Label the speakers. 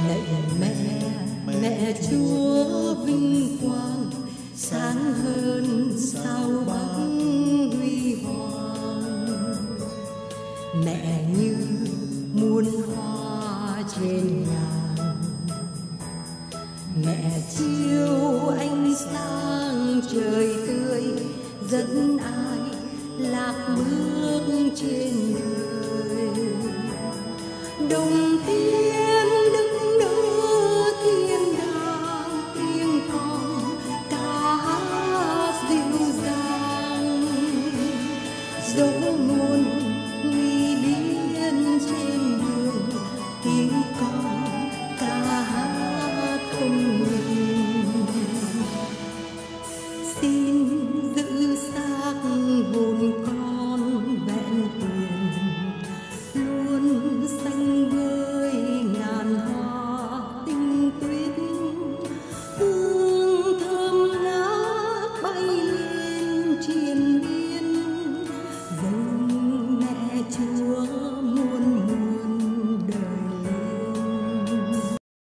Speaker 1: lạy mẹ, mẹ Chúa vinh quang sáng hơn sao bắc huy hoàng. Mẹ như muôn hoa trên ngàn, mẹ chiếu ánh sáng trời tươi dẫn ai lạc bước trên đời. Đông